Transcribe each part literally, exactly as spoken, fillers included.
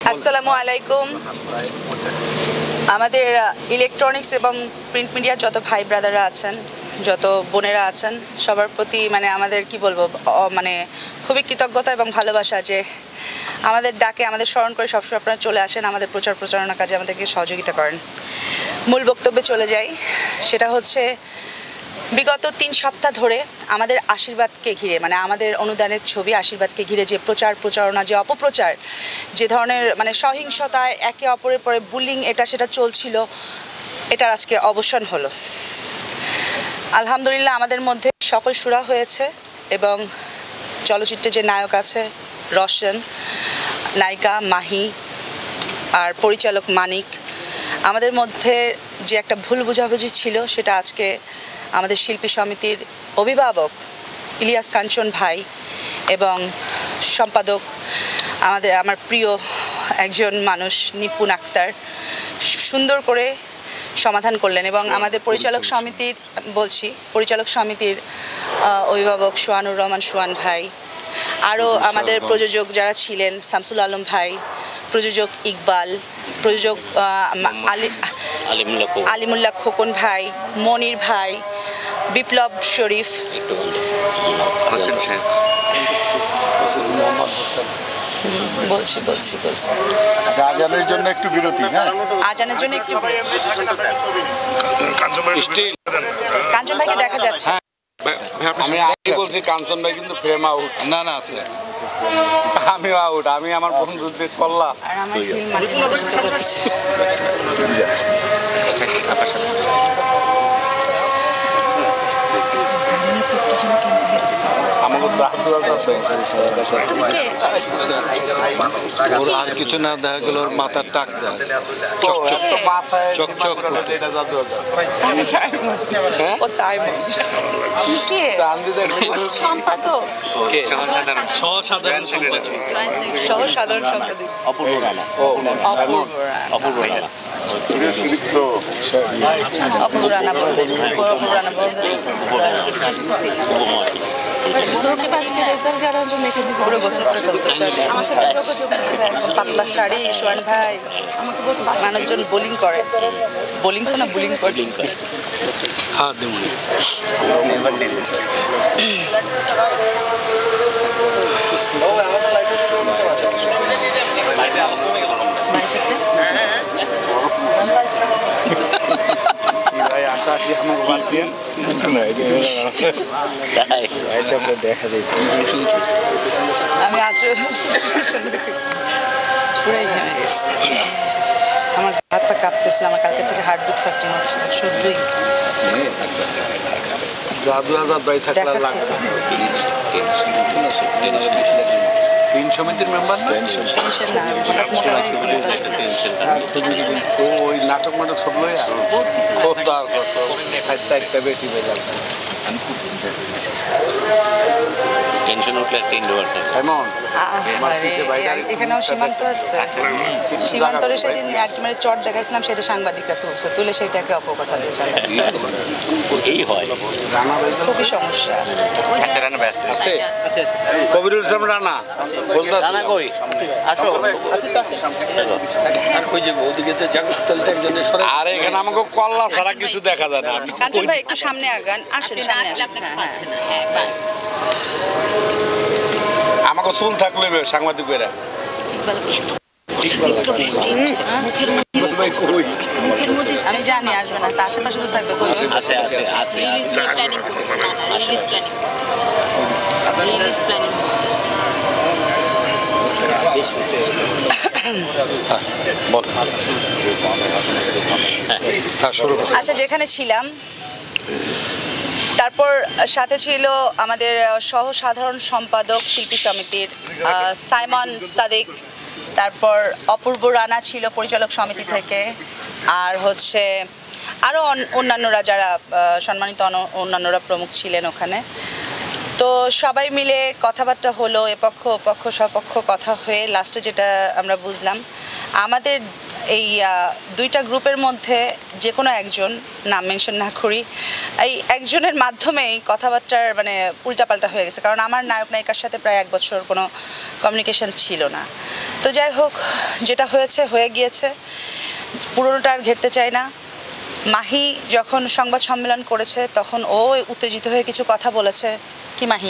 আসসালামু আলাইকুম। আমাদের ইলেকট্রনিক্স এবং প্রিন্ট মিডিয়ার যত ভাই ব্রাদাররা আছেন, যত বোনেরা আছেন, সবার প্রতি মানে আমাদের কি বলবো, মানে খুবই কৃতজ্ঞতা এবং ভালোবাসা যে আমাদের ডাকে আমাদের স্মরণ করে সবসময় আপনারা চলে আসেন, আমাদের প্রচার প্রচারণা কাজে আমাদেরকে সহযোগিতা করেন। মূল বক্তব্যে চলে যাই, সেটা হচ্ছে বিগত তিন সপ্তাহ ধরে আমাদের আশীর্বাদকে ঘিরে, মানে আমাদের অনুদানের ছবি আশীর্বাদকে ঘিরে যে প্রচার প্রচারণা, যে অপপ্রচার, যে ধরনের মানে সহিংসতায় একে অপরের পরে বুলিং এটা সেটা চলছিল, এটার আজকে অবসান হলো। আলহামদুলিল্লাহ আমাদের মধ্যে সকল সুরা হয়েছে এবং চলচ্চিত্রে যে নায়ক আছে রোশন, নায়িকা মাহি আর পরিচালক মানিক, আমাদের মধ্যে যে একটা ভুল বোঝাবুঝি ছিল সেটা আজকে আমাদের শিল্পী সমিতির অভিভাবক ইলিয়াস কাঞ্চন ভাই এবং সম্পাদক আমাদের আমার প্রিয় একজন মানুষ নিপুণ আক্তার সুন্দর করে সমাধান করলেন। এবং আমাদের পরিচালক সমিতির বলছি পরিচালক সমিতির অভিভাবক সোয়ানুর রহমান সোয়ান ভাই, আরও আমাদের প্রযোজক যারা ছিলেন শামসুল আলম ভাই, প্রযোজক ইকবাল, প্রযোজক আলিমুল্লাহ খোকন ভাই, মনির ভাই, বিপ্লব শরীফ, বলছি বলছি বলছি আজানের জন্য একটু বিরতি, হ্যাঁ আজানের জন্য একটু কাঞ্চন ভাইকে দেখা যাচ্ছে। আমি আগে বলছি কাঞ্চন ভাই কিন্তু ফ্রেম আউট। না না আছে, আমি আউট। আমি আমার বন্ধুদের কল্লা আর কিছু না দেখা গেল ওর মাথার টাক দেয় চকচক চকচক সহ সাধারণ সম্পাদক অপূর্ব রানা অপূর্ব রানা অপূর্ব রানা বলবেন অপূর্ব রানা বলবেন পাতলা শাড়ি সোয়ান ভাই মানুষজন বোলিং করে, বোলিং তো না বুলিং করে। আমি আজ পুরাই ঘেমে গেছি, আমার হাত পা কাঁপতেছিল, আমার কালকে থেকে হার্টবিট ফাস্টিং হচ্ছে শুধুই তিন সমিতির মেম্বার না ওই নাটক মাটক সব লই একটা বেশি হয়ে যাবে। এখানেও সীমান্ত আছে, সীমান্তরে সেদিন মানে চট দেখাইছিলাম, সেটা সাংবাদিকরা তুলছে, তুলে সেটাকে অপকথা দিয়ে চালাচ্ছে, খুবই সমস্যা। কবিরুল ইসলাম রানা আর এখানে আমাকে কল্লা ছাড়া কিছু দেখা যায় না। কাঞ্চন ভাই একটু সামনে আগান, আসেন সামনে আসেন। আমাকে চুল থাকলে সাংবাদিকেরা আমি জানি আসবে না, তার আশেপাশে তো থাকবে। আচ্ছা, যেখানে ছিলাম তারপর সাথে ছিল আমাদের সহ সাধারণ সম্পাদক শিল্পী সমিতির সাইমন সাদিক, তারপর অপূর্ব রানা ছিল পরিচালক সমিতি থেকে, আর হচ্ছে আরও অন্যান্যরা যারা সম্মানিত অন্যান্যরা প্রমুখ ছিলেন ওখানে। তো সবাই মিলে কথাবার্তা হলো, এপক্ষ ওপক্ষ সপক্ষ কথা হয়ে লাস্টে যেটা আমরা বুঝলাম, আমাদের এই দুইটা গ্রুপের মধ্যে যে কোনো একজন নাম মেনশন না করি এই একজনের মাধ্যমেই কথাবার্তার মানে উল্টাপাল্টা হয়ে গেছে, কারণ আমার নায়ক নায়িকার সাথে প্রায় এক বছর কোনো কমিউনিকেশন ছিল না। তো যাই হোক, যেটা হয়েছে হয়ে গিয়েছে, পুরোনোটা আর ঘেরতে চাই না। মাহি যখন সংবাদ সম্মেলন করেছে তখন ও উত্তেজিত হয়ে কিছু কথা বলেছে। কি মাহি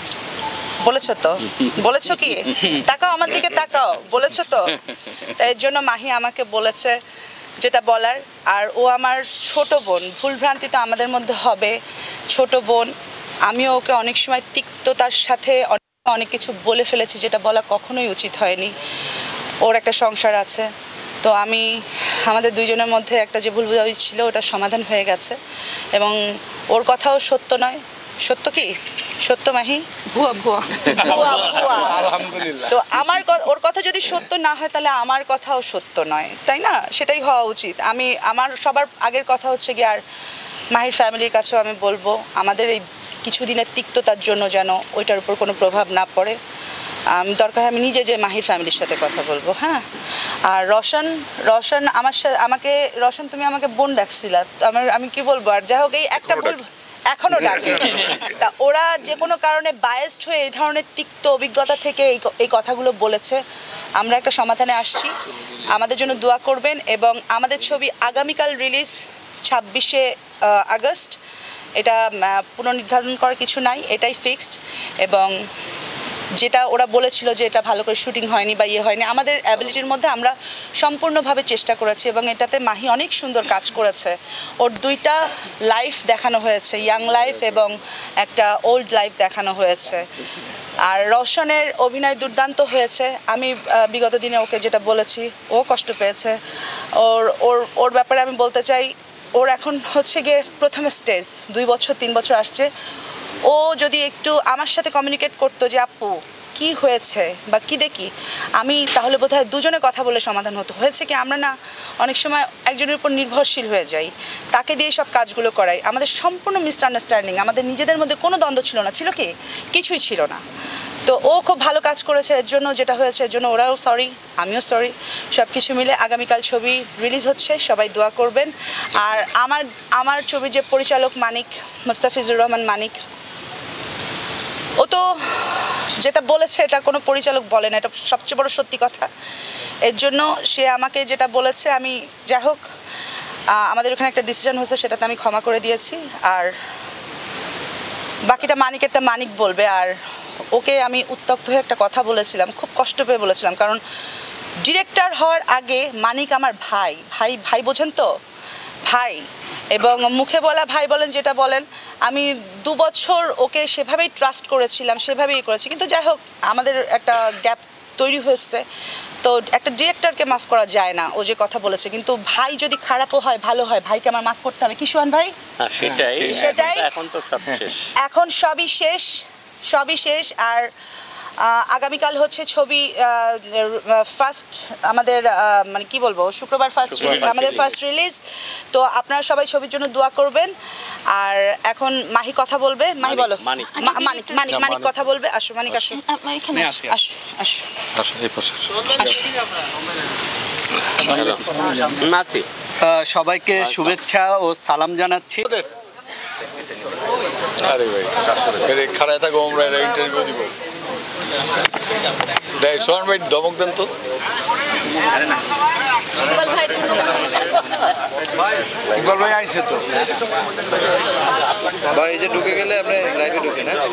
বলেছো তো? বলেছো কি? তাকাও আমার দিকে, তাকাও। বলেছো তো? এর জন্য মাহি আমাকে বলেছে যেটা বলার। আর ও আমার ছোট বোন, ভুলভ্রান্তি তো আমাদের মধ্যে হবে, ছোট বোন। আমিও ওকে অনেক সময় তিক্ততার সাথে অনেক কিছু বলে ফেলেছি যেটা বলা কখনোই উচিত হয়নি। ওর একটা সংসার আছে, তো আমি আমাদের দুইজনের মধ্যে একটা যে ভুল বোঝাবুঝি ছিল ওটা সমাধান হয়ে গেছে, এবং ওর কথাও সত্য নয়। সত্য কি? সত্য মাহি? ভুয়া ভুয়া ভুয়া ভুয়া। আলহামদুলিল্লাহ। তো আমার ওর কথা যদি সত্য না হয় তাহলে আমার কথাও সত্য নয়, তাই না? সেটাই হওয়া উচিত। আমি আমার সবার আগের কথা হচ্ছে কি, আর মাহির ফ্যামিলির কাছেও আমি বলবো আমাদের এই কিছুদিনের তিক্ততার জন্য যেন ওইটার উপর কোনো প্রভাব না পড়ে। দরকার আমি নিজে যে মাহির ফ্যামিলির সাথে কথা বলবো। হ্যাঁ, আর রশন রশন আমার সাথে আমাকে রশন তুমি আমাকে বোন ডাকছিলা, আমার আমি কি বলবো, আর যাই হোক এই একটা বলবো এখনো ডাকে। তা ওরা যে কোনো কারণে বায়াসড হয়ে এই ধরনের তিক্ত অভিজ্ঞতা থেকে এই এই কথাগুলো বলেছে। আমরা একটা সমাধানে আসছি, আমাদের জন্য দোয়া করবেন। এবং আমাদের ছবি আগামীকাল রিলিজ ছাব্বিশে আগস্ট। এটা পুনর্নির্ধারণ করার কিছু নাই, এটাই ফিক্সড। এবং যেটা ওরা বলেছিল যে এটা ভালো করে শুটিং হয়নি বা ইয়ে হয়নি, আমাদের অ্যাবিলিটির মধ্যে আমরা সম্পূর্ণভাবে চেষ্টা করেছি, এবং এটাতে মাহি অনেক সুন্দর কাজ করেছে। ওর দুইটা লাইফ দেখানো হয়েছে, ইয়াং লাইফ এবং একটা ওল্ড লাইফ দেখানো হয়েছে। আর রওশনের অভিনয় দুর্দান্ত হয়েছে। আমি বিগত দিনে ওকে যেটা বলেছি, ও কষ্ট পেয়েছে। ওর ওর ওর ব্যাপারে আমি বলতে চাই, ওর এখন হচ্ছে গিয়ে প্রথমে স্টেজ, দুই বছর তিন বছর আসছে। ও যদি একটু আমার সাথে কমিউনিকেট করতো যে আপু কি হয়েছে বা কি দেখি, আমি তাহলে বোধহয় দুজনে কথা বলে সমাধান হতো। হয়েছে কি, আমরা না অনেক সময় একজনের উপর নির্ভরশীল হয়ে যাই, তাকে দিয়ে সব কাজগুলো করাই। আমাদের সম্পূর্ণ মিসআন্ডারস্ট্যান্ডিং, আমাদের নিজেদের মধ্যে কোনো দ্বন্দ্ব ছিল না, ছিল কি কিছুই ছিল না। তো ও খুব ভালো কাজ করেছে, এর জন্য যেটা হয়েছে এর জন্য ওরাও সরি, আমিও সরি। সব কিছু মিলে আগামীকাল ছবি রিলিজ হচ্ছে, সবাই দোয়া করবেন। আর আমার আমার ছবির যে পরিচালক মানিক, মুস্তাফিজুর রহমান মানিক, ও তো যেটা বলেছে এটা কোনো পরিচালক বলে না, এটা সবচেয়ে বড় সত্যি কথা। এর জন্য সে আমাকে যেটা বলেছে, আমি যাই হোক আমাদের ওখানে একটা ডিসিশন হয়েছে, সেটাতে আমি ক্ষমা করে দিয়েছি। আর বাকিটা মানিকেরটা মানিক বলবে। আর ওকে আমি উত্তক্ত হয়ে একটা কথা বলেছিলাম, খুব কষ্ট পেয়ে বলেছিলাম, কারণ ডিরেক্টর হওয়ার আগে মানিক আমার ভাই ভাই ভাই বোঝেন তো, ভাই। এবং মুখে বলা ভাই বলেন যেটা বলেন, আমি দু বছর ওকে সেভাবেই ট্রাস্ট করেছিলাম, সেভাবেই করেছি। কিন্তু যাই হোক আমাদের একটা গ্যাপ তৈরি হয়েছে, তো একটা ডিরেক্টরকে মাফ করা যায় না, ও যে কথা বলেছে। কিন্তু ভাই যদি খারাপও হয় ভালো হয়, ভাইকে আমার মাফ করতে হবে। কি সোহান ভাই? সেটাই সেটাই এখন তো সব শেষ, এখন সবই শেষ, সবই শেষ। আর আগামীকাল হচ্ছে ছবি ফার্স্ট আমাদের মানে কি বলবো শুক্রবার ফার্স্ট আমাদের ফার্স্ট রিলিজ। তো আপনারা সবাই ছবির জন্য দোয়া করবেন। আর এখন মাহি কথা বলবে। মাহি বলো। মানিক মানিক মানিক কথা বলবে। আসো মানিক, আসো আসো আসো নাসি। সবাইকে শুভেচ্ছা ও সালাম জানাচ্ছি। আরে ভাই এরে খাড়ায় থাকো, আমরা এরা ইন্টারভিউ দিব। সোহান ভাই ধমক দেন তো। ইকবাল ভাই আইছে তো ভাই, এই যে ঢুকে গেলে আপনি লাইভে ঢুকে না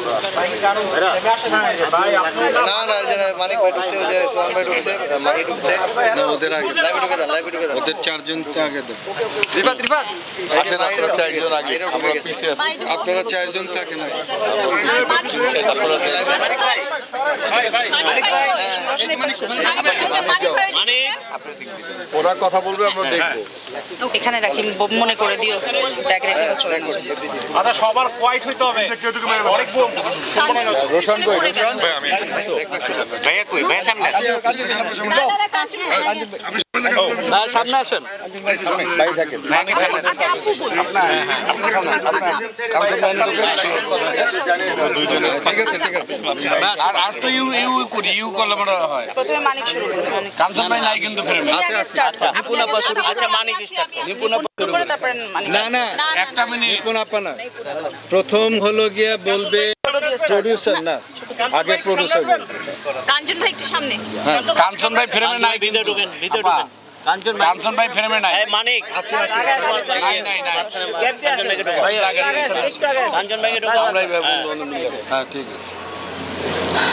না না এই যে মানিক ভাই ঢুকছে, ওই যে সোহান ভাই ঢুকছে, মাহি ঢুকছে, না ওদের আগে লাইভে ঢুকে যান, লাইভে ঢুকে যান। ওদের চারজনকে আগে দেন। রিফাত রিফাত আসেন আপনারা চারজন আগে, আমরা পিছিয়ে আছি। আপনারা চারজন থাকেন আগে, আপনারা চারজন। ওরা কথা বলবে, আমরা দেখবো। এখানে রাখি, মনে করে দিও ব্যাগ রেখে চলে যাও। আচ্ছা সবার কোয়াইট হইতে হবে, অনেক রোশন কই? রোশন ভাই আমি ভাইয়া কই? ভাইয়া সামনে না, সামনে আসেন। ভাই থাকেন মানিক থাকেন ঠিক আছে ঠিক আছে আর আর তো ইউ ইউ করি ইউ করলে মনে হয় প্রথমে মানিক শুরু করুন মানিক কাঞ্চন ভাই নাই কিন্তু ফ্রেমে আপনি আগে start করুন। আপনি আগে আপা শুরু শুরু আচ্ছা করুন। মানিক স্টার্ট নিপুণ আপা শুরু করে তারপরে মানিক না না একটা মিনিট নিপুণ আপা না প্রথম হলো গিয়া বলবে ছোট দিয়ে start করুন। প্রডিউসার না আগে প্রডিউসার কাঞ্চন ভাই একটু সামনে কাঞ্চন ভাই ফ্রেমে নাই ভিতরে কিন্তু ঢুকেন ভিতরে ঢুকেন কাঞ্চন ভাই কাঞ্চন ভাই ফ্রেমে নাই এই মানিক নাই নাই নাই কাঞ্চন ভাইকে ঢুকান ভাই আগে কাঞ্চন ভাইকে ঢুকান আমরাই বন্ধু বান্ধব মিলে হ্যাঁ ঠিক আছে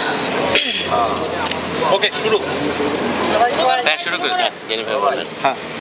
ওকে শুরু হ্যাঁ শুরু করে জেনিফার বলেন